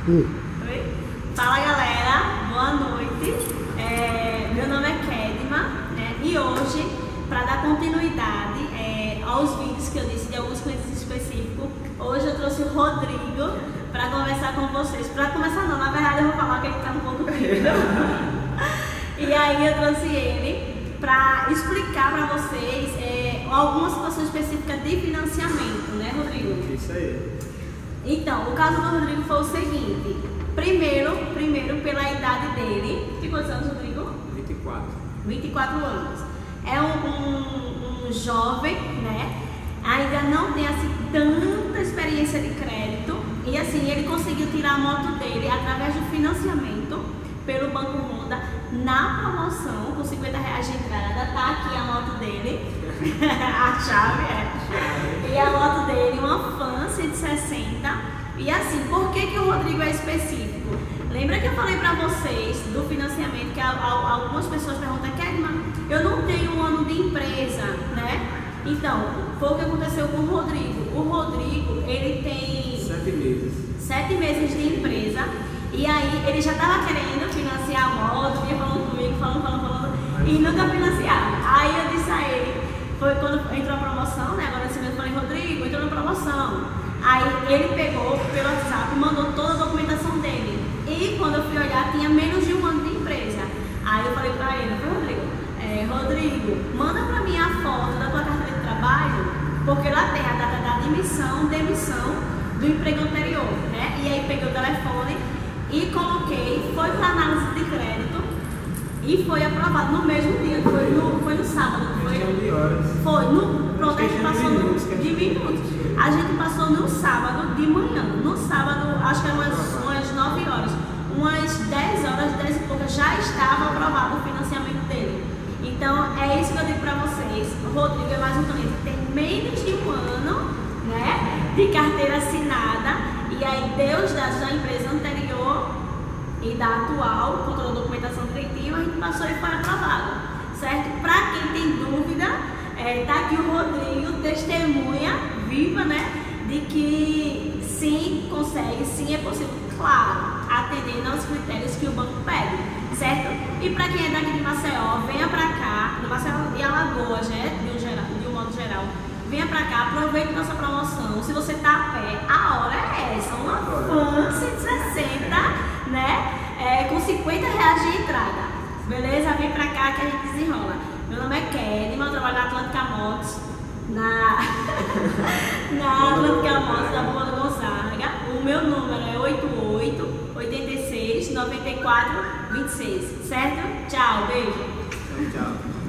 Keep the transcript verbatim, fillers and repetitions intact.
Hum. Oi? Fala galera, boa noite. É, meu nome é Kedma, né? E hoje, para dar continuidade é, aos vídeos que eu disse de alguns clientes específicos, hoje eu trouxe o Rodrigo para conversar com vocês. Para começar não, na verdade eu vou falar que ele está um pouco tímido. E aí eu trouxe ele para explicar para vocês é, alguma situação específica de financiamento, né, Rodrigo? Isso aí. Então, o caso do Rodrigo foi o seguinte. Primeiro, primeiro pela idade dele. Que quantos anos, Rodrigo? vinte e quatro. vinte e quatro anos. É um, um, um jovem, né? Ainda não tem assim tanta experiência de crédito. E assim, ele conseguiu tirar a moto dele através do financiamento pelo Banco Honda na promoção, com cinquenta reais de entrada. Tá aqui a moto dele. A chave é. E a moto dele, uma Fan cento e sessenta. E assim, por que que o Rodrigo é específico? Lembra que eu falei pra vocês do financiamento que algumas pessoas perguntam, Kedma, eu não tenho um ano de empresa, né? Então, foi o que aconteceu com o Rodrigo. O Rodrigo, ele tem Sete meses. Sete meses de empresa. E aí, ele já estava querendo financiar a moto, vinha falando comigo, falando, falando, falando, e nunca financiava. Aí eu disse a ele, foi quando entrou a promoção, né? Agora nesse mês eu falei, Rodrigo, entrou na promoção. Aí ele pegou pelo WhatsApp, mandou toda a documentação dele. E quando eu fui olhar, tinha menos de um ano de empresa. Aí eu falei pra ele, foi Rodrigo, é, Rodrigo, manda pra mim a foto da tua carteira de trabalho, porque lá tem a data da admissão, demissão do emprego anterior, né? E aí peguei o telefone e coloquei, foi pra análise de crédito e foi aprovado no mesmo dia, foi no, foi no sábado. Foi, de horas. foi no, pronto, a gente passou de no, minutos, de minutos. A gente passou no sábado de manhã, no sábado, acho que eram umas, umas nove horas, umas dez horas, dez e poucas, já estava aprovado o financiamento dele. Então, é isso que eu digo pra vocês, o Rodrigo é mais um cliente que tem menos de um ano, né, de carteira assinada, e aí deu os dados da empresa anterior e da atual, com toda a documentação direitinho, a gente passou e foi aprovado, certo? Pra quem tem dúvida, é, tá aqui o Rodrigo, testemunha viva, né, de que sim, consegue, sim, é possível, claro, atendendo aos critérios que o banco pede, certo? E para quem é daqui de Maceió, venha para cá, no Maceió e Alagoas, né, de um, geral, de um modo geral, venha para cá, aproveite nossa promoção. Se você tá a pé, a hora é essa, uma Fan cento e sessenta, né, é, com cinquenta reais de entrada, beleza? Vem para cá que a gente desenrola. Meu nome é Kedma, eu trabalho na Atlântica Motos, na, na Atlântica Motos da Boa do Gonzaga. O meu número é oito oito, oito seis, nove quatro, dois seis, certo? Tchau, beijo. Tchau, tchau.